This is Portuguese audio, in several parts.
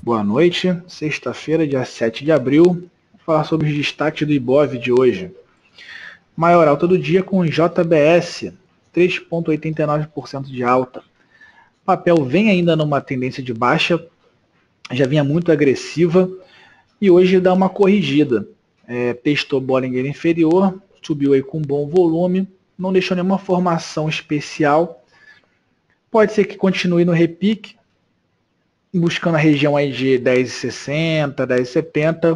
Boa noite, sexta-feira, dia 7 de abril. Vou falar sobre os destaques do Ibov de hoje. Maior alta do dia com JBS, 3,89% de alta. Papel vem ainda numa tendência de baixa, já vinha muito agressiva e hoje dá uma corrigida. Testou Bollinger inferior, subiu aí com bom volume, não deixou nenhuma formação especial. Pode ser que continue no repique, buscando a região aí de 10,60, 10,70,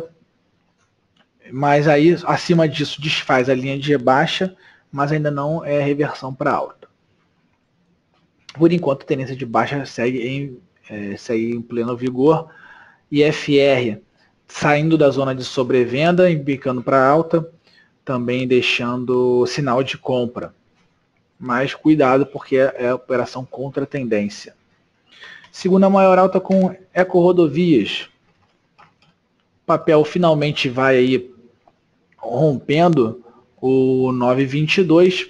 mas aí acima disso desfaz a linha de baixa, mas ainda não é reversão para alta. Por enquanto a tendência de baixa segue em pleno vigor, e FR saindo da zona de sobrevenda, embicando para alta, também deixando sinal de compra, mas cuidado porque é operação contra a tendência. Segunda maior alta com Eco Rodovias. O papel finalmente vai aí rompendo o 9,22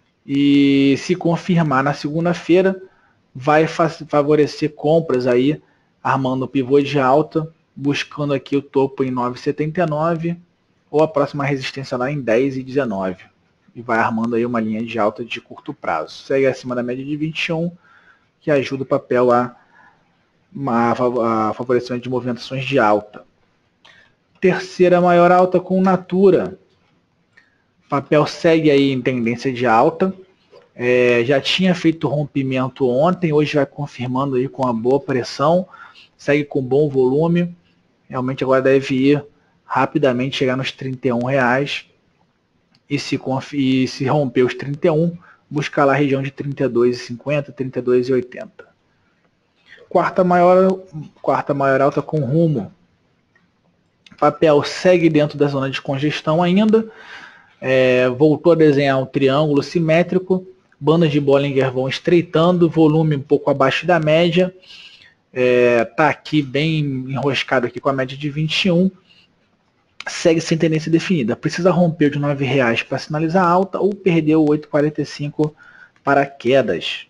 e se confirmar na segunda-feira vai favorecer compras aí, armando o pivô de alta, buscando aqui o topo em 9,79 ou a próxima resistência lá em 10,19 e vai armando aí uma linha de alta de curto prazo. Segue acima da média de 21, que ajuda o papel a favorecimento de movimentações de alta. Terceira maior alta com Natura. O papel segue aí em tendência de alta. Já tinha feito rompimento ontem, hoje vai confirmando aí com uma boa pressão. Segue com bom volume. Realmente agora deve ir rapidamente chegar nos R$31. E se romper os 31, buscar lá a região de 32,50, 32,80. Quarta maior alta com Rumo. O papel segue dentro da zona de congestão ainda. Voltou a desenhar um triângulo simétrico. Bandas de Bollinger vão estreitando. Volume um pouco abaixo da média. Está aqui bem enroscado aqui com a média de 21. Segue sem tendência definida. Precisa romper de R$9 para sinalizar alta ou perder o 8,45 para quedas.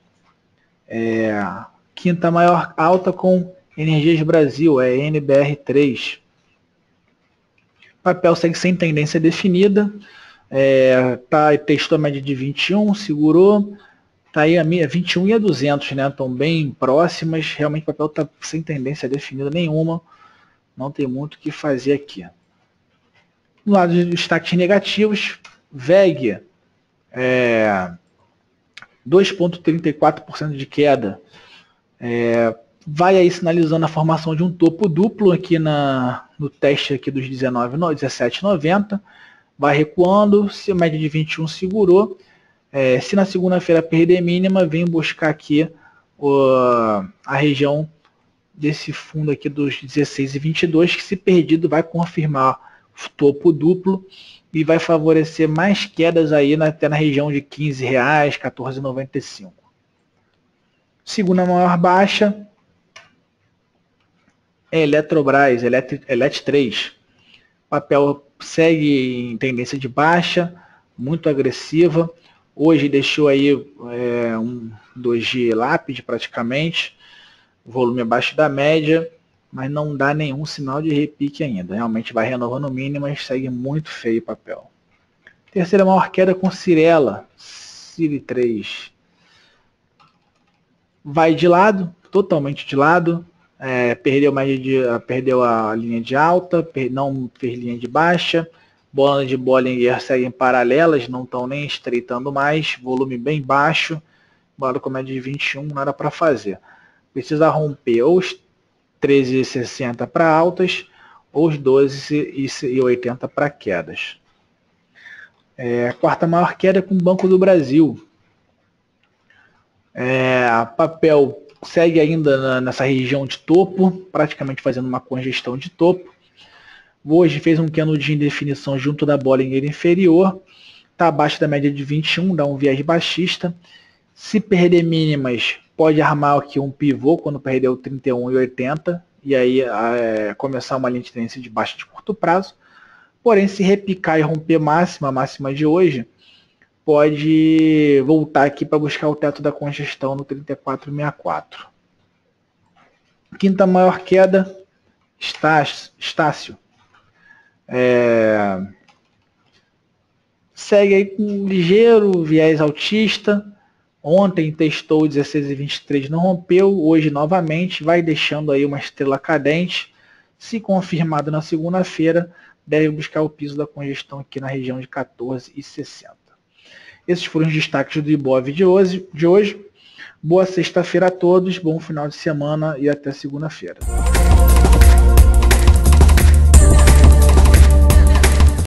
Quinta maior alta com Energias Brasil, NBR3. O papel segue sem tendência definida, testou a média de 21, segurou, está aí a 21 e a 200, né? Estão bem próximas, realmente o papel está sem tendência definida nenhuma, não tem muito o que fazer aqui. Do lado dos destaques negativos, VEG, 2,34% de queda. Vai aí sinalizando a formação de um topo duplo aqui no teste aqui dos 17,90. Vai recuando, se a média de 21 segurou. Se na segunda-feira perder mínima, vem buscar aqui a região desse fundo aqui dos 16,22, que se perdido vai confirmar o topo duplo e vai favorecer mais quedas aí até na região de R$15, 14,95. Segunda maior baixa é Eletrobras, Elet 3. O papel segue em tendência de baixa, muito agressiva. Hoje deixou aí um 2G lápide praticamente, volume abaixo da média, mas não dá nenhum sinal de repique ainda. Realmente vai renovando mínimas, segue muito feio o papel. Terceira maior queda com Cyrela, Ciri 3. Vai de lado, totalmente de lado, perdeu a linha de alta, não fez linha de baixa, bolas de Bollinger seguem paralelas, não estão nem estreitando mais, volume bem baixo, bola com média de 21, nada para fazer. Precisa romper ou os 13,60 para altas, ou os 12,80 para quedas. Quarta maior queda com o Banco do Brasil. Papel segue ainda nessa região de topo, praticamente fazendo uma congestão de topo. Hoje fez um canudinho de definição junto da Bollinger inferior, está abaixo da média de 21, dá um viés baixista. Se perder mínimas, pode armar aqui um pivô quando perder o 31,80 e aí começar uma linha de tendência de baixa de curto prazo. Porém, se repicar e romper a máxima de hoje, pode voltar aqui para buscar o teto da congestão no 34,64. Quinta maior queda, Estácio. Segue aí com um ligeiro viés altista. Ontem testou 16,23, não rompeu. Hoje novamente vai deixando aí uma estrela cadente. Se confirmado na segunda-feira, deve buscar o piso da congestão aqui na região de 14,60. Esses foram os destaques do Ibov de hoje. Boa sexta-feira a todos, bom final de semana e até segunda-feira.